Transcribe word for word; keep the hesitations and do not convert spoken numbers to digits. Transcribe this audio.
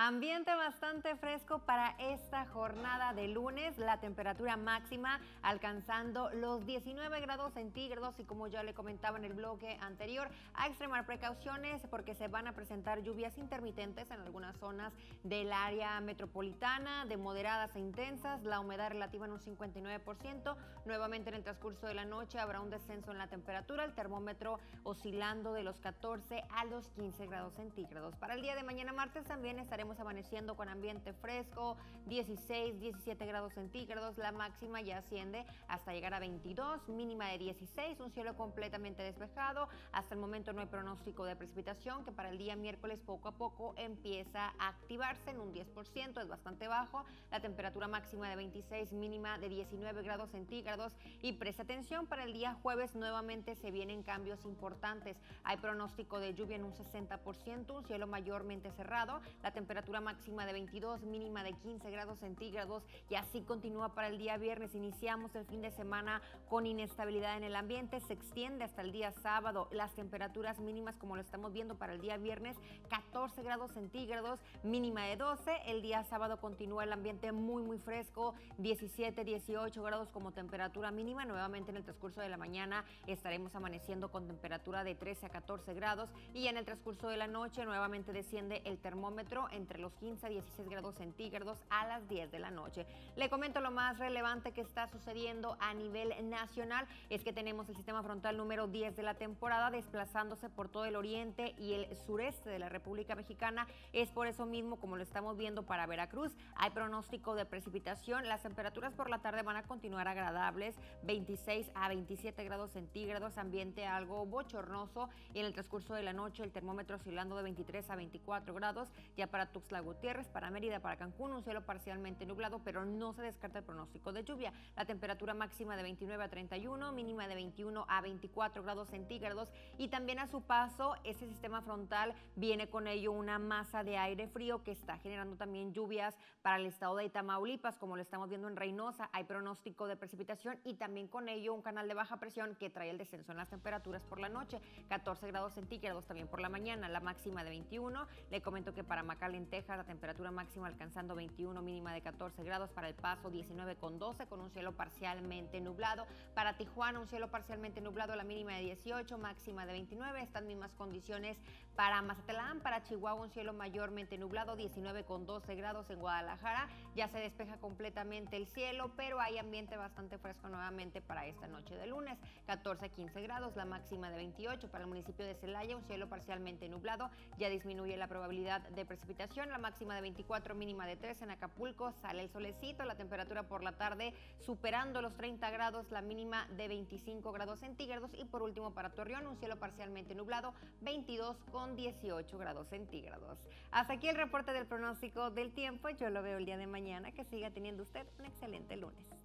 Ambiente bastante fresco para esta jornada de lunes, la temperatura máxima alcanzando los diecinueve grados centígrados y como ya le comentaba en el bloque anterior, a extremar precauciones porque se van a presentar lluvias intermitentes en algunas zonas del área metropolitana, de moderadas e intensas, la humedad relativa en un cincuenta y nueve por ciento, nuevamente en el transcurso de la noche habrá un descenso en la temperatura, el termómetro oscilando de los catorce a los quince grados centígrados. Para el día de mañana martes también estaremos amaneciendo con ambiente fresco, dieciséis, diecisiete grados centígrados, la máxima ya asciende hasta llegar a veintidós, mínima de dieciséis, un cielo completamente despejado. Hasta el momento no hay pronóstico de precipitación, que para el día miércoles poco a poco empieza a activarse en un diez por ciento, es bastante bajo, la temperatura máxima de veintiséis, mínima de diecinueve grados centígrados. Y preste atención, para el día jueves nuevamente se vienen cambios importantes, hay pronóstico de lluvia en un sesenta por ciento, un cielo mayormente cerrado, la temperatura temperatura máxima de veintidós, mínima de quince grados centígrados, y así continúa para el día viernes. Iniciamos el fin de semana con inestabilidad en el ambiente, se extiende hasta el día sábado, las temperaturas mínimas como lo estamos viendo para el día viernes, catorce grados centígrados, mínima de doce, el día sábado continúa el ambiente muy muy fresco, diecisiete, dieciocho grados como temperatura mínima, nuevamente en el transcurso de la mañana estaremos amaneciendo con temperatura de trece a catorce grados y en el transcurso de la noche nuevamente desciende el termómetro entre los quince a dieciséis grados centígrados a las diez de la noche. Le comento lo más relevante que está sucediendo a nivel nacional, es que tenemos el sistema frontal número diez de la temporada desplazándose por todo el oriente y el sureste de la República Mexicana. Es por eso mismo, como lo estamos viendo para Veracruz, hay pronóstico de precipitación. Las temperaturas por la tarde van a continuar agradables, veintiséis a veintisiete grados centígrados, ambiente algo bochornoso, y en el transcurso de la noche el termómetro oscilando de veintitrés a veinticuatro grados. Ya para Tuxtla Gutiérrez, para Mérida, para Cancún, un cielo parcialmente nublado, pero no se descarta el pronóstico de lluvia. La temperatura máxima de veintinueve a treinta y uno, mínima de veintiuno a veinticuatro grados centígrados, y también a su paso ese sistema frontal viene con ello una masa de aire frío que está generando también lluvias para el estado de Tamaulipas, como lo estamos viendo en Reynosa, hay pronóstico de precipitación y también con ello un canal de baja presión que trae el descenso en las temperaturas por la noche, catorce grados centígrados también por la mañana, la máxima de veintiuno. Le comento que para McAllen, Texas, la temperatura máxima alcanzando veintiuno, mínima de catorce grados, para El Paso diecinueve con doce con un cielo parcialmente nublado, para Tijuana un cielo parcialmente nublado, la mínima de dieciocho, máxima de veintinueve, estas mismas condiciones para Mazatlán, para Chihuahua un cielo mayormente nublado, diecinueve con doce grados, en Guadalajara ya se despeja completamente el cielo, pero hay ambiente bastante fresco nuevamente para esta noche de lunes, catorce a quince grados, la máxima de veintiocho, para el municipio de Celaya un cielo parcialmente nublado, ya disminuye la probabilidad de precipitación, la máxima de veinticuatro, mínima de trece. En Acapulco sale el solecito, la temperatura por la tarde superando los treinta grados, la mínima de veinticinco grados centígrados, y por último para Torreón un cielo parcialmente nublado, veintidós con dieciocho grados centígrados. Hasta aquí el reporte del pronóstico del tiempo, yo lo veo el día de mañana, que siga teniendo usted un excelente lunes.